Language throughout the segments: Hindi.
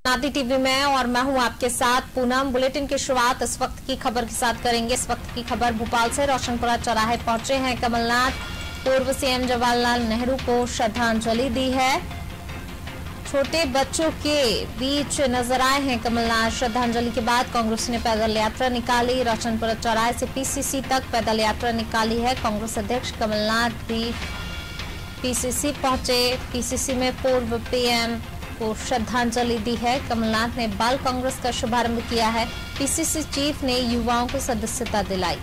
आदि टीवी में और मैं हूं आपके साथ पूनम। बुलेटिन की शुरुआत इस वक्त की खबर के साथ करेंगे। इस वक्त की खबर भोपाल से। रोशनपुरा चौराहे पहुंचे हैं कमलनाथ। पूर्व सीएम जवाहरलाल नेहरू को श्रद्धांजलि दी है। छोटे बच्चों के बीच नजर आए हैं कमलनाथ। श्रद्धांजलि के बाद कांग्रेस ने पैदल यात्रा निकाली। रोशनपुरा चौराहे से पीसीसी तक पैदल यात्रा निकाली है। कांग्रेस अध्यक्ष कमलनाथ भी पीसीसी पहुंचे। पीसीसी में पूर्व पीएम को श्रद्धांजलि दी है। कमलनाथ ने बाल कांग्रेस का शुभारंभ किया है। पीसीसी चीफ ने युवाओं को सदस्यता दिलाई।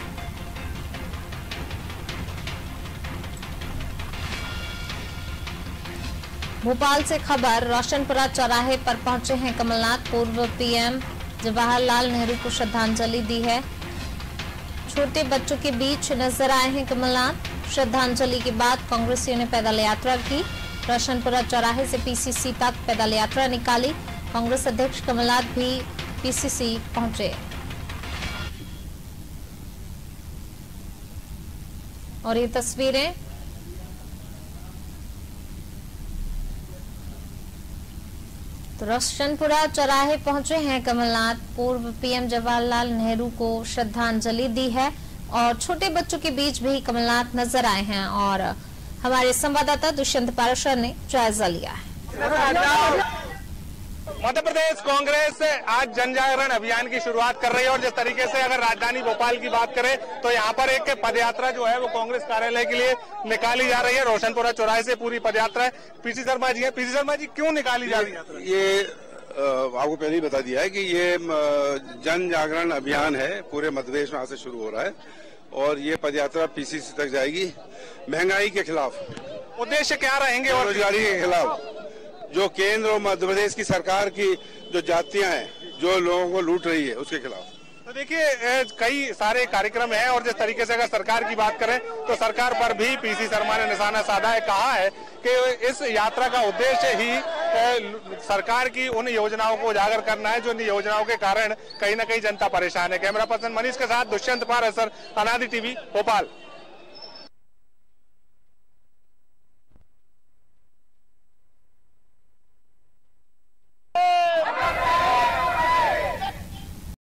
भोपाल से खबर। रोशनपुरा चौराहे पर पहुंचे हैं कमलनाथ। पूर्व पीएम जवाहरलाल नेहरू को श्रद्धांजलि दी है। छोटे बच्चों के बीच नजर आए हैं कमलनाथ। श्रद्धांजलि के बाद कांग्रेसियों ने पैदल यात्रा की। रोशनपुरा चौराहे से पीसीसी तक पैदल यात्रा निकाली। कांग्रेस अध्यक्ष कमलनाथ भी पीसीसी पहुंचे और ये तस्वीरें तो रोशनपुरा चौराहे पहुंचे हैं कमलनाथ। पूर्व पीएम जवाहरलाल नेहरू को श्रद्धांजलि दी है और छोटे बच्चों के बीच भी कमलनाथ नजर आए हैं और हमारे संवाददाता दुष्यंत पाराशर ने जायजा लिया है। मध्य प्रदेश कांग्रेस आज जन जागरण अभियान की शुरुआत कर रही है और जिस तरीके से अगर राजधानी भोपाल की बात करें तो यहाँ पर एक पदयात्रा जो है वो कांग्रेस कार्यालय के लिए निकाली जा रही है। रोशनपुरा चौराहे से पूरी पदयात्रा है। पीसी शर्मा जी है। पीसी शर्मा जी, क्यों निकाली जा रही है? ये आपको पहले ही बता दिया है कि ये जन जागरण अभियान है। पूरे मध्य प्रदेश में आज से शुरू हो रहा है और ये पदयात्रा पीसीसी तक जाएगी। महंगाई के खिलाफ, उद्देश्य क्या रहेंगे? और बेरोजगारी के खिलाफ, जो केंद्र और मध्य प्रदेश की सरकार की जो जातियां हैं, जो लोगों को लूट रही है, उसके खिलाफ। तो देखिए, कई सारे कार्यक्रम हैं और जिस तरीके से अगर सरकार की बात करें तो सरकार पर भी पीसी शर्मा ने निशाना साधा है। कहा है कि इस यात्रा का उद्देश्य ही सरकार की उन योजनाओं को उजागर करना है जो योजनाओं के कारण कहीं न कहीं जनता परेशान है। कैमरा पर्सन मनीष के साथ दुष्यंत पाराशर, अनादि टीवी, भोपाल।